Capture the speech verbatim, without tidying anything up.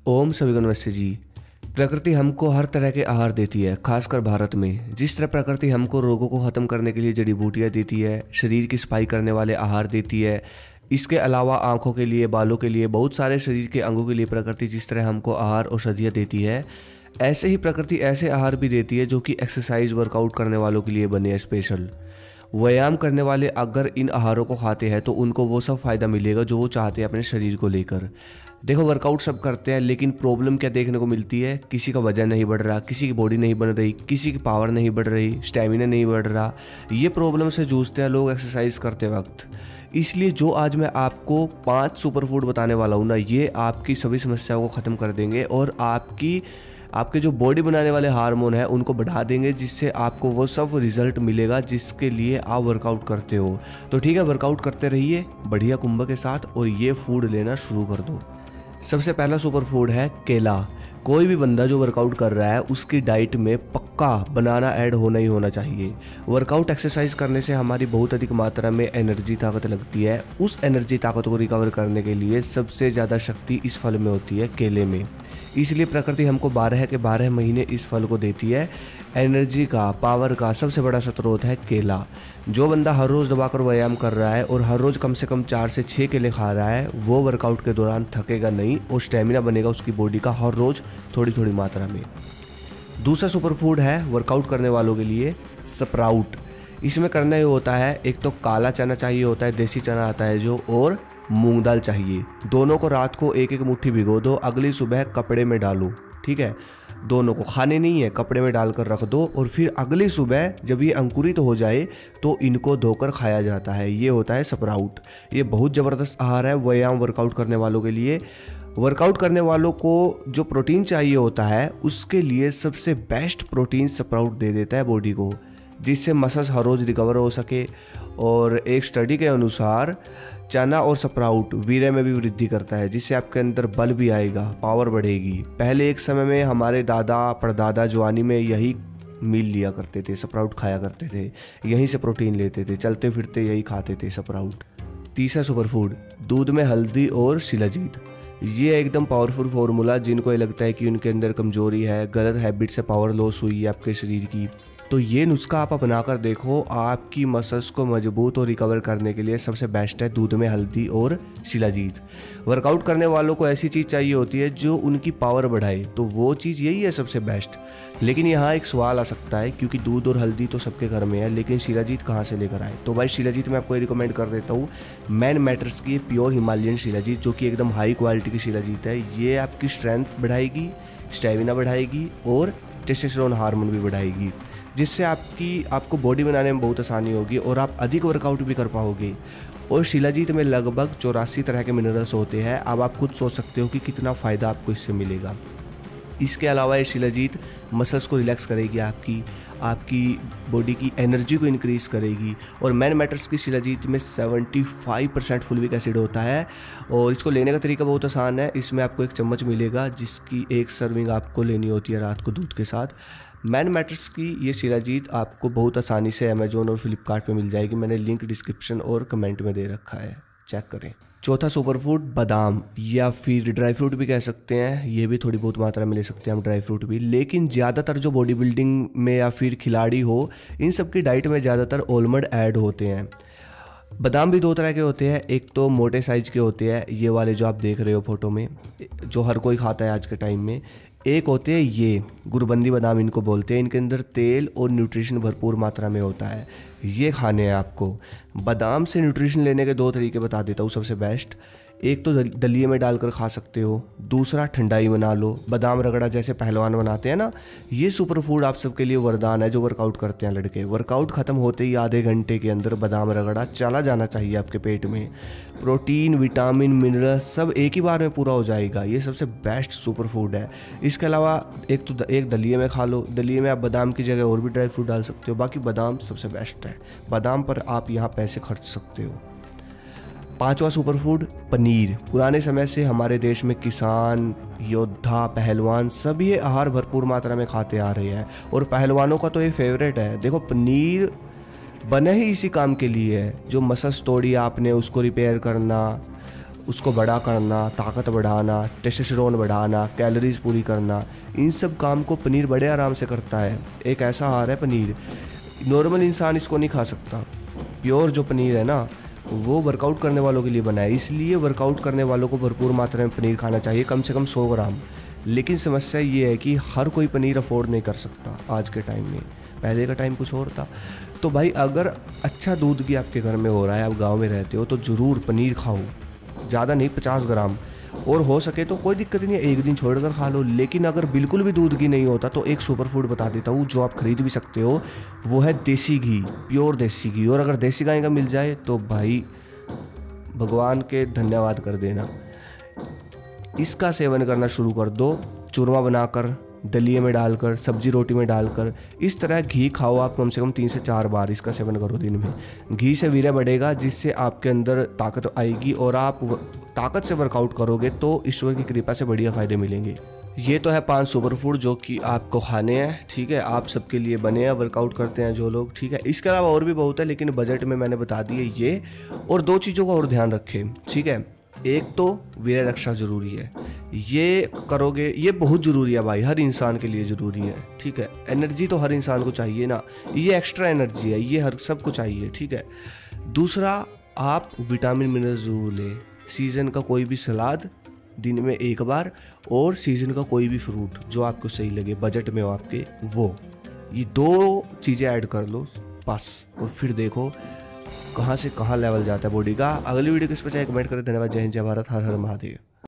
ओम सभी को नमस्ते जी। प्रकृति हमको हर तरह के आहार देती है, खासकर भारत में। जिस तरह प्रकृति हमको रोगों को ख़त्म करने के लिए जड़ी बूटियाँ देती है, शरीर की सफाई करने वाले आहार देती है, इसके अलावा आँखों के लिए, बालों के लिए, बहुत सारे शरीर के अंगों के लिए प्रकृति जिस तरह हमको आहार औषधियाँ देती है, ऐसे ही प्रकृति ऐसे आहार भी देती है जो कि एक्सरसाइज वर्कआउट करने वालों के लिए बने हैं स्पेशल। व्यायाम करने वाले अगर इन आहारों को खाते हैं तो उनको वो सब फ़ायदा मिलेगा जो वो चाहते हैं अपने शरीर को लेकर। देखो, वर्कआउट सब करते हैं, लेकिन प्रॉब्लम क्या देखने को मिलती है? किसी का वजन नहीं बढ़ रहा, किसी की बॉडी नहीं बन रही, किसी की पावर नहीं बढ़ रही, स्टेमिना नहीं बढ़ रहा। ये प्रॉब्लम से जूझते हैं लोग एक्सरसाइज करते वक्त। इसलिए जो आज मैं आपको पाँच सुपर फूड बताने वाला हूँ ना, ये आपकी सभी समस्याओं को ख़त्म कर देंगे और आपकी आपके जो बॉडी बनाने वाले हार्मोन है उनको बढ़ा देंगे, जिससे आपको वो सब रिजल्ट मिलेगा जिसके लिए आप वर्कआउट करते हो। तो ठीक है, वर्कआउट करते रहिए बढ़िया कुंभ के साथ और ये फूड लेना शुरू कर दो। सबसे पहला सुपर फूड है केला। कोई भी बंदा जो वर्कआउट कर रहा है उसकी डाइट में पक्का बनाना ऐड होना ही होना चाहिए। वर्कआउट एक्सरसाइज करने से हमारी बहुत अधिक मात्रा में एनर्जी ताकत लगती है। उस एनर्जी ताकत को रिकवर करने के लिए सबसे ज़्यादा शक्ति इस फल में होती है, केले में। इसलिए प्रकृति हमको बारह के बारह महीने इस फल को देती है। एनर्जी का, पावर का सबसे बड़ा स्रोत है केला। जो बंदा हर रोज़ दबाकर व्यायाम कर रहा है और हर रोज़ कम से कम चार से छः केले खा रहा है, वो वर्कआउट के दौरान थकेगा नहीं और स्टेमिना बनेगा उसकी बॉडी का हर रोज़ थोड़ी थोड़ी मात्रा में। दूसरा सुपर फूड है वर्कआउट करने वालों के लिए, स्प्राउट। इसमें करना ये होता है, एक तो काला चना चाहिए होता है, देसी चना आता है जो, और मूंग दाल चाहिए। दोनों को रात को एक एक मुट्ठी भिगो दो, अगली सुबह कपड़े में डालो। ठीक है, दोनों को खाने नहीं है, कपड़े में डालकर रख दो और फिर अगली सुबह जब ये अंकुरित हो जाए तो इनको धोकर खाया जाता है। ये होता है स्प्राउट। ये बहुत ज़बरदस्त आहार है व्यायाम वर्कआउट करने वालों के लिए। वर्कआउट करने वालों को जो प्रोटीन चाहिए होता है उसके लिए सबसे बेस्ट प्रोटीन स्प्राउट दे देता है बॉडी को, जिससे मसल्स हर रोज़ रिकवर हो सके। और एक स्टडी के अनुसार चना और स्प्राउट वीर्य में भी वृद्धि करता है, जिससे आपके अंदर बल भी आएगा, पावर बढ़ेगी। पहले एक समय में हमारे दादा परदादा जवानी में यही मील लिया करते थे, स्प्राउट खाया करते थे, यहीं से प्रोटीन लेते थे, चलते फिरते यही खाते थे स्प्राउट। तीसरा सुपर फूड, दूध में हल्दी और शिलाजीत। ये एकदम पावरफुल फार्मूला, जिनको ये लगता है कि उनके अंदर कमजोरी है, गलत हैबिट से पावर लॉस हुई है आपके शरीर की, तो ये नुस्खा आप अपना कर देखो। आपकी मसल्स को मजबूत और रिकवर करने के लिए सबसे बेस्ट है दूध में हल्दी और शिलाजीत। वर्कआउट करने वालों को ऐसी चीज़ चाहिए होती है जो उनकी पावर बढ़ाए, तो वो चीज़ यही है सबसे बेस्ट। लेकिन यहाँ एक सवाल आ सकता है, क्योंकि दूध और हल्दी तो सबके घर में है, लेकिन शिलाजीत कहाँ से लेकर आए? तो भाई शिलाजीत मैं आपको रिकमेंड कर देता हूँ, मैन मैटर्स की प्योर हिमालयन शिलाजीत, जो कि एकदम हाई क्वालिटी की शिलाजीत है। ये आपकी स्ट्रेंथ बढ़ाएगी, स्टेमिना बढ़ाएगी और टेस्टोस्टेरोन हार्मोन भी बढ़ाएगी, जिससे आपकी आपको बॉडी बनाने में बहुत आसानी होगी और आप अधिक वर्कआउट भी कर पाओगे। और शिलाजीत में लगभग चौरासी तरह के मिनरल्स होते हैं। अब आप खुद सोच सकते हो कि कितना फ़ायदा आपको इससे मिलेगा। इसके अलावा ये शिलाजीत मसल्स को रिलैक्स करेगी, आपकी आपकी बॉडी की एनर्जी को इंक्रीज़ करेगी। और मैन मैटर्स की शिलाजीत में पचहत्तर परसेंट फुलविक एसिड होता है और इसको लेने का तरीका बहुत आसान है। इसमें आपको एक चम्मच मिलेगा, जिसकी एक सर्विंग आपको लेनी होती है रात को दूध के साथ। मैन मैटर्स की ये शिलाजीत आपको बहुत आसानी से अमेजोन और फ्लिपकार्ट पे मिल जाएगी। मैंने लिंक डिस्क्रिप्शन और कमेंट में दे रखा है, चेक करें। चौथा सुपर फूड बादाम, या फिर ड्राई फ्रूट भी कह सकते हैं। ये भी थोड़ी बहुत मात्रा में ले सकते हैं हम ड्राई फ्रूट भी, लेकिन ज़्यादातर जो बॉडी बिल्डिंग में या फिर खिलाड़ी हो, इन सब की डाइट में ज़्यादातर आलमंड ऐड होते हैं। बादाम भी दो तरह के होते हैं, एक तो मोटे साइज के होते हैं, ये वाले जो आप देख रहे हो फोटो में, जो हर कोई खाता है आज के टाइम में। एक होते हैं ये गुरबंदी बादाम, इनको बोलते हैं। इनके अंदर तेल और न्यूट्रिशन भरपूर मात्रा में होता है, ये खाने हैं आपको। बादाम से न्यूट्रिशन लेने के दो तरीके बता देता हूँ सबसे बेस्ट। एक तो दलिए में डालकर खा सकते हो, दूसरा ठंडाई बना लो, बादाम रगड़ा जैसे पहलवान बनाते हैं ना। ये सुपर फूड आप सबके लिए वरदान है जो वर्कआउट करते हैं लड़के। वर्कआउट ख़त्म होते ही आधे घंटे के अंदर बादाम रगड़ा चला जाना चाहिए आपके पेट में। प्रोटीन, विटामिन, मिनरल सब एक ही बार में पूरा हो जाएगा। ये सबसे बेस्ट सुपर फूड है। इसके अलावा एक तो एक दलिए में खा लो, दलिए में आप बादाम की जगह और भी ड्राई फ्रूट डाल सकते हो, बाकी बादाम सबसे बेस्ट है। बादाम पर आप यहाँ पैसे खर्च सकते हो। पांचवा सुपर फूड पनीर। पुराने समय से हमारे देश में किसान, योद्धा, पहलवान सब ये आहार भरपूर मात्रा में खाते आ रहे हैं और पहलवानों का तो ये फेवरेट है। देखो, पनीर बने ही इसी काम के लिए है, जो मसल्स तोड़ी आपने उसको रिपेयर करना, उसको बड़ा करना, ताकत बढ़ाना, टेस्टोस्टेरोन बढ़ाना, कैलोरीज पूरी करना, इन सब काम को पनीर बड़े आराम से करता है। एक ऐसा आहार है पनीर, नॉर्मल इंसान इसको नहीं खा सकता। प्योर जो पनीर है ना, वो वर्कआउट करने वालों के लिए बना है, इसलिए वर्कआउट करने वालों को भरपूर मात्रा में पनीर खाना चाहिए, कम से कम सौ ग्राम। लेकिन समस्या ये है कि हर कोई पनीर अफोर्ड नहीं कर सकता आज के टाइम में, पहले का टाइम कुछ और था। तो भाई अगर अच्छा दूध घी आपके घर में हो रहा है, आप गांव में रहते हो, तो ज़रूर पनीर खाओ, ज़्यादा नहीं, पचास ग्राम, और हो सके तो कोई दिक्कत नहीं है एक दिन छोड़कर खा लो। लेकिन अगर बिल्कुल भी दूध घी नहीं होता तो एक सुपर फूड बता देता हूँ जो आप खरीद भी सकते हो, वो है देसी घी, प्योर देसी घी। और अगर देसी गाय का मिल जाए तो भाई भगवान के धन्यवाद कर देना। इसका सेवन करना शुरू कर दो, चूरमा बनाकर, दलिए में डालकर, सब्जी रोटी में डालकर, इस तरह घी खाओ आप कम से कम तीन से चार बार इसका सेवन करो दिन में। घी से वीर्य बढ़ेगा, जिससे आपके अंदर ताकत आएगी और आप ताकत से वर्कआउट करोगे तो ईश्वर की कृपा से बढ़िया फायदे मिलेंगे। ये तो है पांच सुपर फूड जो कि आपको खाने हैं, ठीक है, आप सबके लिए बने हैं, वर्कआउट करते हैं जो लोग, ठीक है। इसके अलावा और भी बहुत है, लेकिन बजट में मैंने बता दिए ये। और दो चीज़ों का और ध्यान रखें, ठीक है। एक तो वीर्य रक्षा जरूरी है, ये करोगे, ये बहुत ज़रूरी है भाई, हर इंसान के लिए ज़रूरी है, ठीक है। एनर्जी तो हर इंसान को चाहिए ना, ये एक्स्ट्रा एनर्जी है, ये हर सबको चाहिए, ठीक है। दूसरा, आप विटामिन मिनरल ज़रूर लें, सीज़न का कोई भी सलाद दिन में एक बार, और सीज़न का कोई भी फ्रूट जो आपको सही लगे, बजट में हो आपके, वो ये दो चीज़ें ऐड कर लो बस, और फिर देखो कहाँ से कहाँ लेवल जाता है बॉडी का। अगली वीडियो किस पर चाहे कमेंट करें। धन्यवाद, जय हिंद, जय भारत, हर हर महादेव।